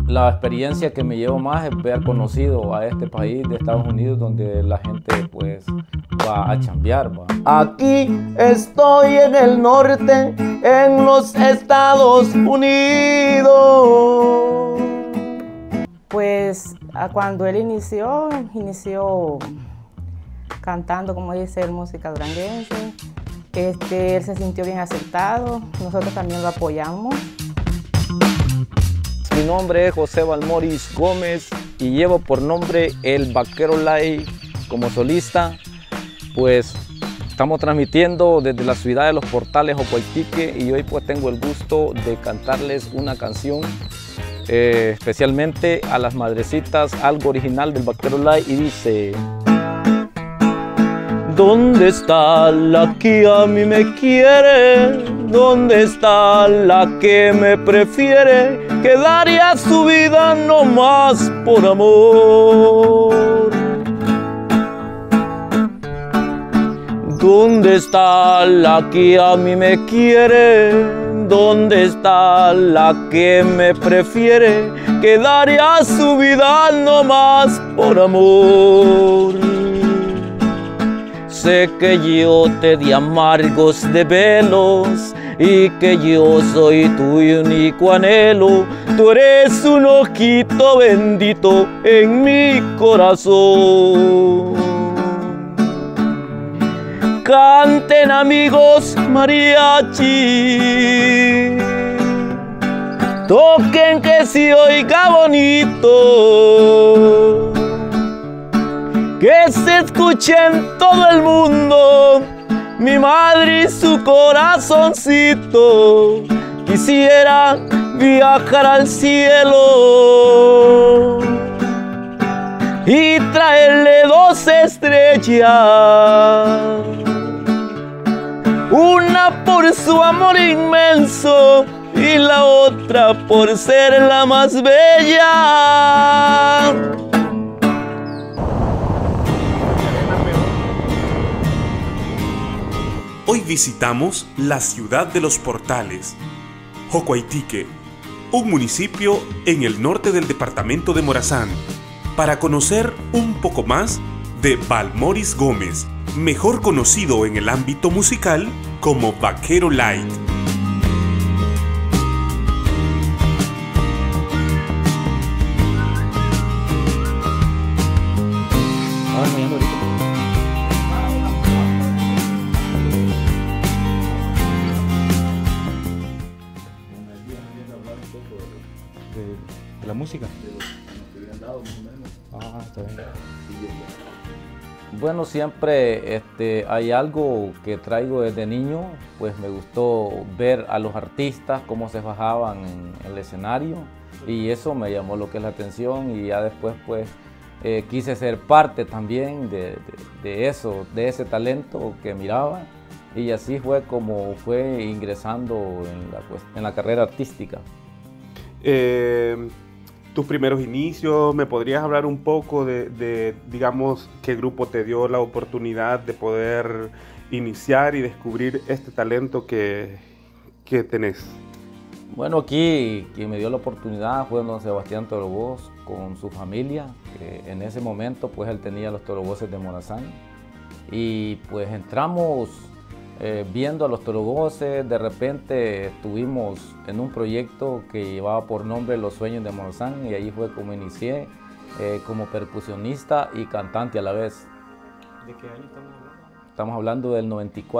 La experiencia que me llevo más es ver conocido a este país de Estados Unidos, donde la gente pues va a chambear, va. Aquí estoy en el norte, en los Estados Unidos. Pues cuando él inició cantando, como dice él, música duranguense. Él se sintió bien aceptado, nosotros también lo apoyamos. Mi nombre es José Balmoris Gómez y llevo por nombre El Vaquero Light como solista. Pues estamos transmitiendo desde la ciudad de Los Portales, Jocoitique, y hoy pues tengo el gusto de cantarles una canción especialmente a las madrecitas, algo original del Vaquero Light, y dice: ¿dónde está la que a mí me quiere? ¿Dónde está la que me prefiere? Que daría su vida no más por amor. ¿Dónde está la que a mí me quiere? ¿Dónde está la que me prefiere? Que daría su vida no más por amor. Sé que yo te di amargos desvelos y que yo soy tu único anhelo. Tú eres un ojito bendito en mi corazón. Canten, amigos mariachi, toquen que se oiga bonito, que se escuche en todo el mundo mi madre y su corazoncito. Quisiera viajar al cielo y traerle 2 estrellas, una por su amor inmenso y la otra por ser la más bella. Hoy visitamos la ciudad de Los Portales, Jocoitique, un municipio en el norte del departamento de Morazán, para conocer un poco más de Balmoris Gómez, mejor conocido en el ámbito musical como Vaquero Light. De la música. Ah, está bien. Bueno, siempre hay algo que traigo desde niño, pues me gustó ver a los artistas cómo se bajaban en el escenario, y eso me llamó lo que es la atención, y ya después pues quise ser parte también de eso, de ese talento que miraba, y así fue como fue ingresando en la carrera artística. Tus primeros inicios, ¿me podrías hablar un poco de, digamos, qué grupo te dio la oportunidad de poder iniciar y descubrir este talento que tenés? Bueno, aquí quien me dio la oportunidad fue don Sebastián Torovoz con su familia, que en ese momento pues él tenía los Torovoces de Morazán, y pues entramos viendo a los Torovoces. De repente estuvimos en un proyecto que llevaba por nombre Los Sueños de Morazán, y ahí fue como inicié como percusionista y cantante a la vez. ¿De qué año estamos hablando? Estamos hablando del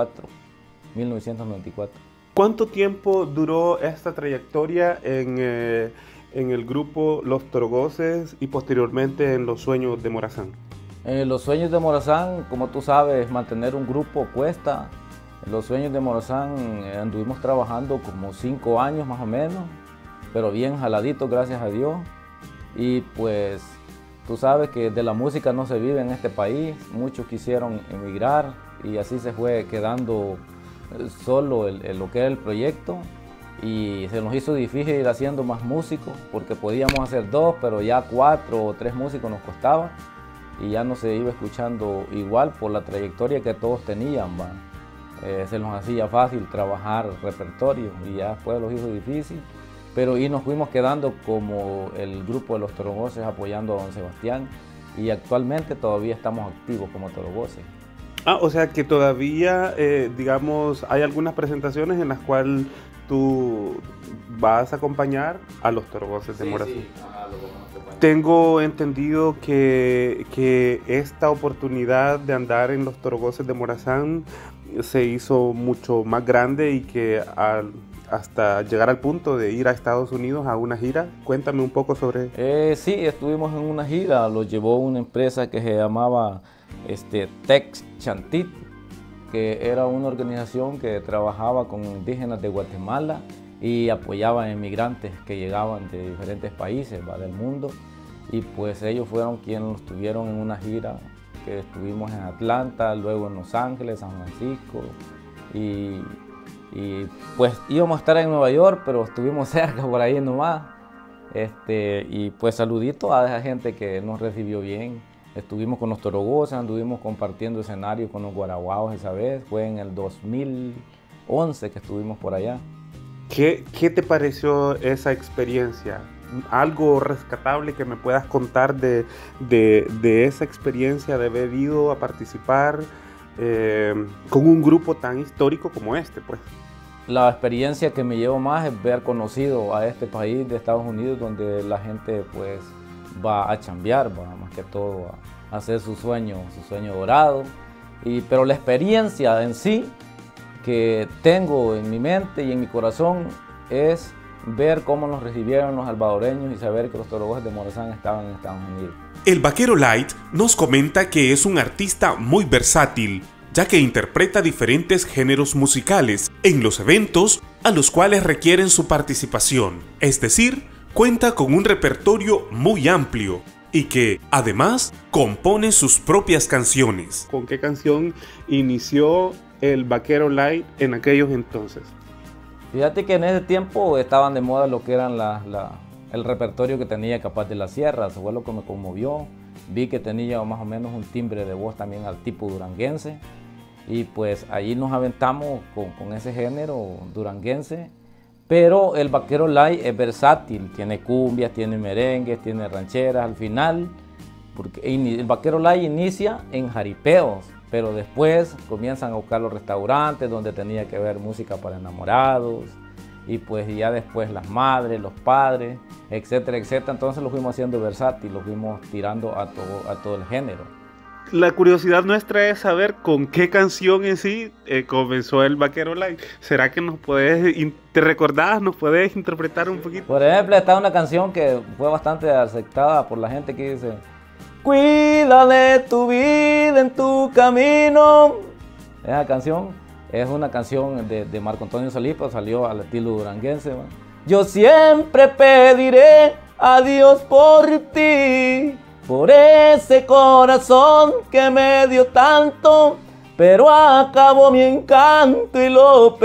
1994. ¿Cuánto tiempo duró esta trayectoria en el grupo Los Torovoces y posteriormente en Los Sueños de Morazán? Los Sueños de Morazán, como tú sabes, mantener un grupo cuesta. Los Sueños de Morazán anduvimos trabajando como 5 años más o menos, pero bien jaladitos, gracias a Dios. Y pues tú sabes que de la música no se vive en este país, muchos quisieron emigrar y así se fue quedando solo lo que era el proyecto, y se nos hizo difícil ir haciendo más músicos porque podíamos hacer 2, pero ya 4 o 3 músicos nos costaba y ya no se iba escuchando igual por la trayectoria que todos tenían, ¿va? Se nos hacía fácil trabajar repertorio y ya después los hizo difícil, pero y nos fuimos quedando como el grupo de los Torovoces apoyando a don Sebastián, y actualmente todavía estamos activos como Torovoces. Ah, o sea que todavía, digamos, hay algunas presentaciones en las cuales tú vas a acompañar a los Torovoces de Morazán. Sí, tengo entendido que esta oportunidad de andar en los Torovoces de Morazán se hizo mucho más grande y que hasta llegar al punto de ir a Estados Unidos a una gira. Cuéntame un poco sobre... Sí, estuvimos en una gira, lo llevó una empresa que se llamaba Tex Chantit, que era una organización que trabajaba con indígenas de Guatemala y apoyaba a inmigrantes que llegaban de diferentes países del mundo, y pues ellos fueron quienes nos tuvieron en una gira que estuvimos en Atlanta, luego en Los Ángeles, San Francisco, y pues íbamos a estar en Nueva York, pero estuvimos cerca por ahí nomás, y pues saludito a esa gente que nos recibió bien. Estuvimos con los Torovoces, anduvimos compartiendo escenario con los Guaraguaos esa vez, fue en el 2011 que estuvimos por allá. ¿Qué te pareció esa experiencia? ¿Algo rescatable que me puedas contar de esa experiencia de haber ido a participar con un grupo tan histórico como este, pues? La experiencia que me llevo más es ver conocido a este país de Estados Unidos, donde la gente pues va a chambear, va más que todo a hacer su sueño dorado. Pero la experiencia en sí que tengo en mi mente y en mi corazón es ver cómo nos recibieron los salvadoreños y saber que los Torovoces de Morazán estaban en Estados Unidos. El Vaquero Light nos comenta que es un artista muy versátil, ya que interpreta diferentes géneros musicales en los eventos a los cuales requieren su participación, es decir, cuenta con un repertorio muy amplio y que, además, compone sus propias canciones. ¿Con qué canción inició el Vaquero Light en aquellos entonces? Fíjate que en ese tiempo estaban de moda lo que eran el repertorio que tenía Capaz de la Sierra. Eso fue lo que me conmovió. Vi que tenía más o menos un timbre de voz también al tipo duranguense, y pues allí nos aventamos con ese género duranguense. Pero el Vaquero Light es versátil, tiene cumbias, tiene merengues, tiene rancheras al final, porque el Vaquero Light inicia en jaripeos, pero después comienzan a buscar los restaurantes donde tenía que ver música para enamorados, y pues ya después las madres, los padres, etcétera, etcétera. Entonces lo fuimos haciendo versátil, lo fuimos tirando a todo el género. La curiosidad nuestra es saber con qué canción en sí comenzó el Vaquero Light. ¿Será que te recordás, nos puedes interpretar un poquito? Por ejemplo, está una canción que fue bastante aceptada por la gente que dice: cuida de tu vida en tu camino. Esa canción es una canción de Marco Antonio Solís, pero salió al estilo duranguense, ¿no? Yo siempre pediré a Dios por ti, por ese corazón que me dio tanto, pero acabó mi encanto y lo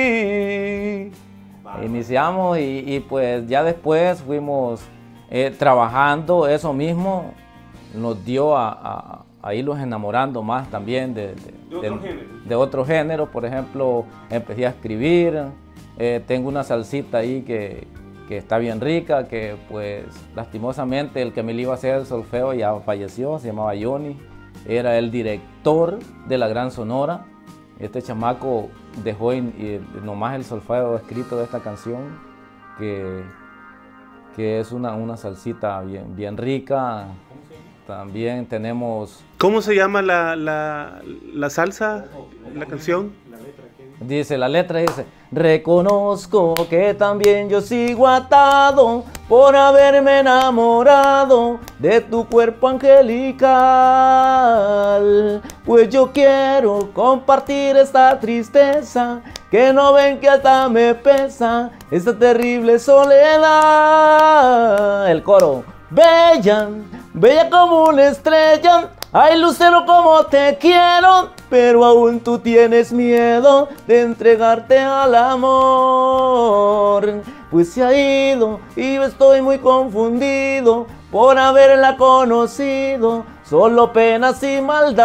perdí. Iniciamos y pues ya después fuimos trabajando eso mismo, nos dio a irlos enamorando más también de otro género. Por ejemplo, empecé a escribir, tengo una salsita ahí que está bien rica, que pues lastimosamente el que me le iba a hacer el solfeo ya falleció, se llamaba Johnny, era el director de la Gran Sonora. Este chamaco dejó nomás el solfeo escrito de esta canción, que es una salsita bien rica. También tenemos... ¿Cómo se llama la salsa, la canción? La letra dice: reconozco que también yo sigo atado por haberme enamorado de tu cuerpo angelical, pues yo quiero compartir esta tristeza, que no ven que hasta me pesa esta terrible soledad. El coro: bella, bella como una estrella, ay lucero como te quiero, pero aún tú tienes miedo de entregarte al amor. Pues se ha ido y yo estoy muy confundido por haberla conocido solo penas y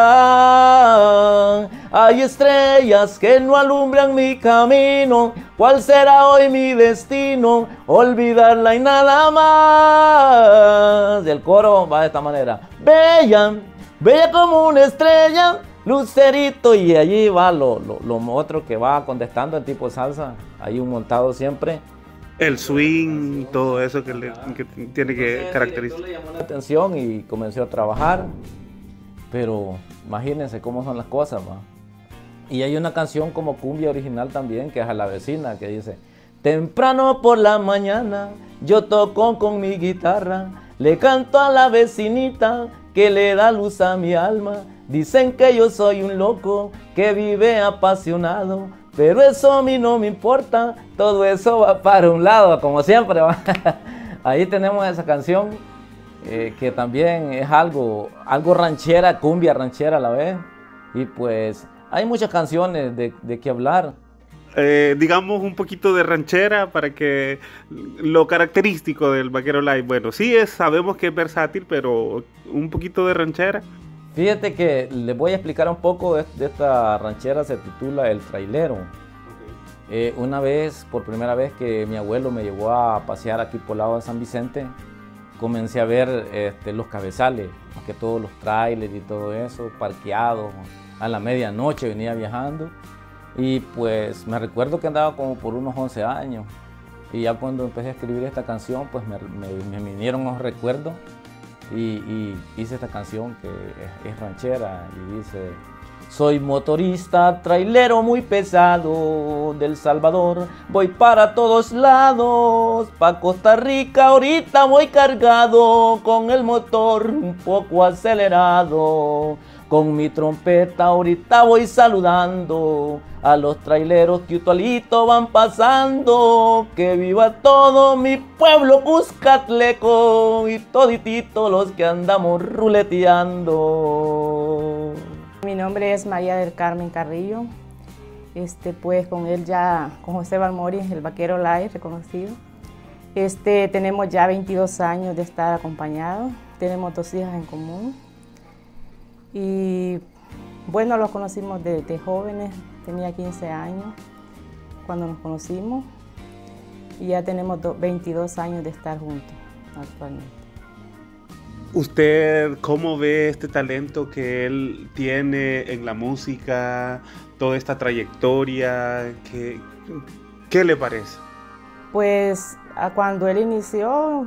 maldad. Hay estrellas que no alumbran mi camino, ¿cuál será hoy mi destino? Olvidarla y nada más. El coro va de esta manera: bella, bella como una estrella, lucerito. Y allí va lo otro que va contestando en tipo salsa, hay un montado siempre. El swing, todo eso que tiene que caracterizar. Le llamó la atención y comenzó a trabajar, pero imagínense cómo son las cosas, ¿va? Y hay una canción como cumbia original también, que es A la Vecina, que dice: temprano por la mañana yo toco con mi guitarra, le canto a la vecinita que le da luz a mi alma. Dicen que yo soy un loco que vive apasionado, pero eso a mí no me importa, todo eso va para un lado, como siempre, ¿va? Ahí tenemos esa canción, que también es algo ranchera, cumbia ranchera a la vez. Y pues hay muchas canciones de qué hablar. Digamos un poquito de ranchera para que lo característico del Vaquero Live, bueno, sí sabemos que es versátil, pero un poquito de ranchera. Fíjate que les voy a explicar un poco de esta ranchera, se titula El Trailero. Una vez, por primera vez que mi abuelo me llevó a pasear aquí por el lado de San Vicente, comencé a ver los cabezales, más que todos los trailers y todo eso, parqueados. A la medianoche venía viajando y pues me recuerdo que andaba como por unos 11 años. Y ya cuando empecé a escribir esta canción, pues me vinieron los recuerdos. Y hice esta canción que es ranchera y dice: soy motorista, trailero muy pesado del Salvador, voy para todos lados, pa' Costa Rica ahorita voy cargado, con el motor un poco acelerado, con mi trompeta ahorita voy saludando a los traileros que utualito van pasando. Que viva todo mi pueblo cuscatleco y toditito los que andamos ruleteando. Mi nombre es María del Carmen Carrillo. Pues con él ya, con José Balmori, el Vaquero Live reconocido. Tenemos ya 22 años de estar acompañados. Tenemos 2 hijas en común. Y bueno, los conocimos desde jóvenes. Tenía 15 años cuando nos conocimos y ya tenemos 22 años de estar juntos actualmente. ¿Usted cómo ve este talento que él tiene en la música, toda esta trayectoria? ¿Qué le parece? Pues cuando él inició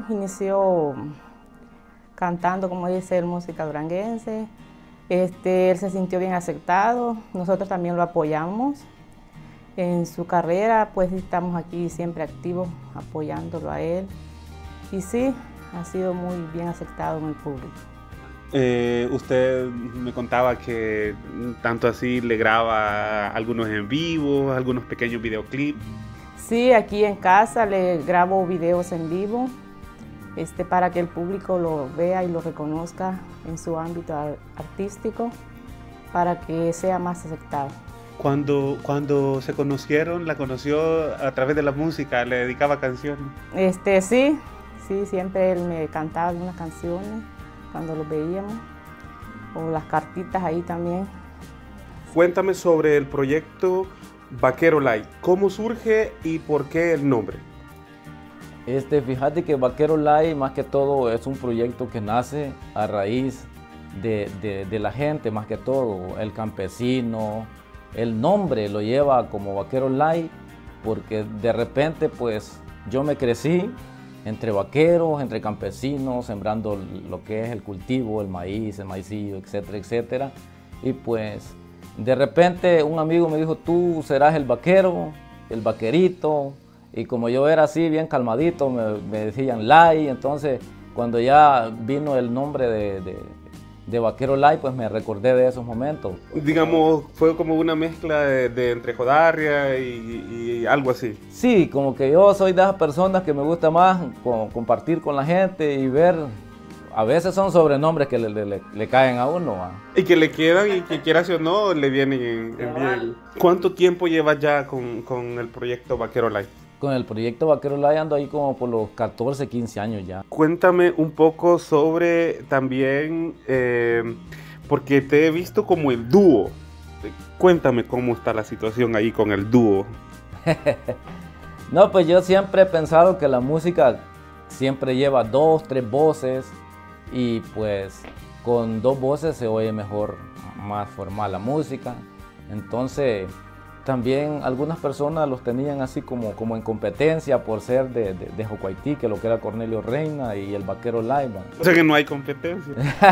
cantando, como dice él, música duranguense. Él se sintió bien aceptado, nosotros también lo apoyamos en su carrera, pues estamos aquí siempre activos apoyándolo a él. Y sí, ha sido muy bien aceptado en el público. Usted me contaba que tanto así le graba algunos en vivo, algunos pequeños videoclips. Sí, aquí en casa le grabo videos en vivo para que el público lo vea y lo reconozca en su ámbito artístico, para que sea más aceptado. Cuando se conocieron, la conoció a través de la música, le dedicaba canciones. Sí, siempre él me cantaba algunas canciones cuando los veíamos, o las cartitas ahí también. Cuéntame sobre el proyecto Vaquero Live. ¿Cómo surge y por qué el nombre? Fíjate que Vaquero Live más que todo es un proyecto que nace a raíz de la gente, más que todo, el campesino. El nombre lo lleva como Vaquero Live porque de repente pues yo me crecí entre vaqueros, entre campesinos, sembrando lo que es el cultivo, el maíz, el maicillo, etcétera, etcétera. Y pues de repente un amigo me dijo: tú serás el vaquero, el vaquerito. Y como yo era así bien calmadito, me decían Lai. Entonces cuando ya vino el nombre de Vaquero Lai, pues me recordé de esos momentos. Digamos, fue como una mezcla de entre jodarria y algo así. Sí, como que yo soy de esas personas que me gusta más compartir con la gente y ver. A veces son sobrenombres que le caen a uno. Y que le quedan y que quieras o no, le vienen en bien. ¿Cuánto tiempo llevas ya con el proyecto Vaquero Live? Con el proyecto Vaquero Live ando ahí como por los 14, 15 años ya. Cuéntame un poco sobre también, porque te he visto como el dúo. Cuéntame cómo está la situación ahí con el dúo. No, pues yo siempre he pensado que la música siempre lleva 2, 3 voces y pues con 2 voces se oye mejor, más formal la música. Entonces también algunas personas los tenían así como en competencia por ser de Joco Itique, lo que era Cornelio Reina y el Vaquero Live. O sea que no hay competencia.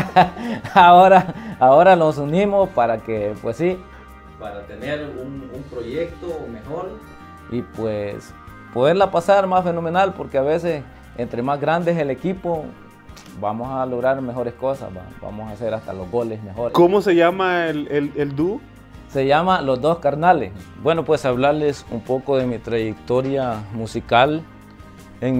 ahora nos unimos para que, pues sí, para tener un proyecto mejor y pues poderla pasar más fenomenal, porque a veces entre más grande es el equipo vamos a lograr mejores cosas, vamos a hacer hasta los goles mejores. ¿Cómo se llama el dúo? Se llama Los Dos Carnales. Bueno, pues hablarles un poco de mi trayectoria musical. En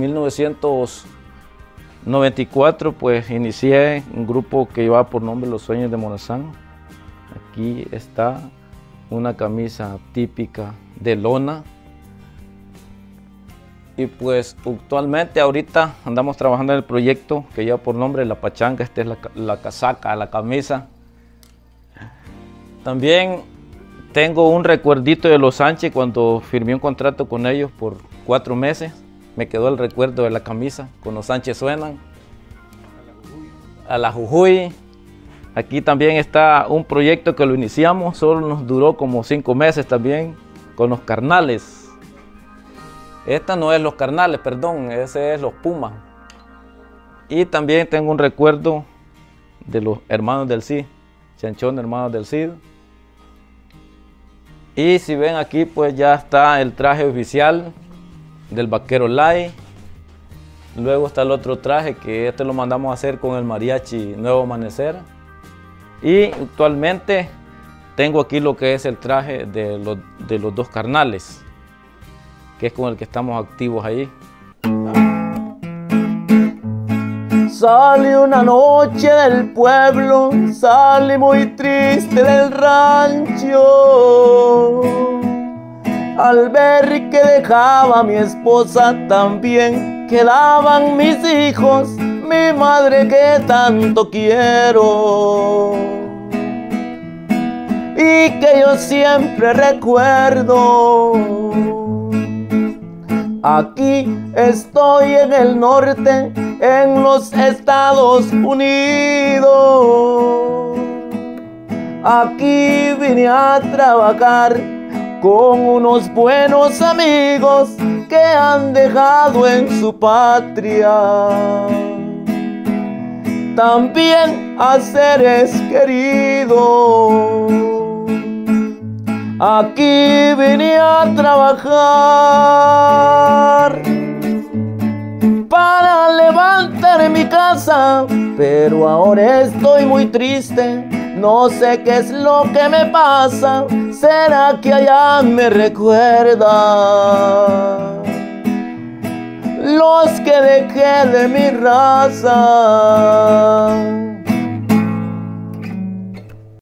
1994 pues inicié un grupo que llevaba por nombre Los Sueños de Morazán. Aquí está una camisa típica de lona. Y pues actualmente ahorita andamos trabajando en el proyecto que lleva por nombre La Pachanga. Esta es la casaca, la camisa. También tengo un recuerdito de Los Sánchez cuando firmé un contrato con ellos por 4 meses. Me quedó el recuerdo de la camisa con Los Sánchez Suenan. A la Jujuy. Aquí también está un proyecto que lo iniciamos, solo nos duró como 5 meses también, con Los Carnales. Esta no es Los Carnales, perdón, ese es Los Pumas. Y también tengo un recuerdo de los Hermanos del Cid, Chanchón Hermanos del Cid. Y si ven aquí, pues ya está el traje oficial del Vaquero Live. Luego está el otro traje que este lo mandamos a hacer con el mariachi Nuevo Amanecer. Y actualmente tengo aquí lo que es el traje de los Dos Carnales, que es con el que estamos activos ahí. Salí una noche del pueblo, salí muy triste del rancho. Al ver que dejaba a mi esposa, también quedaban mis hijos, mi madre que tanto quiero y que yo siempre recuerdo. Aquí estoy en el norte, en los Estados Unidos. Aquí vine a trabajar con unos buenos amigos que han dejado en su patria también a seres queridos. Aquí vine a trabajar para levantar mi casa, pero ahora estoy muy triste, no sé qué es lo que me pasa. ¿Será que allá me recuerda los que dejé de mi raza?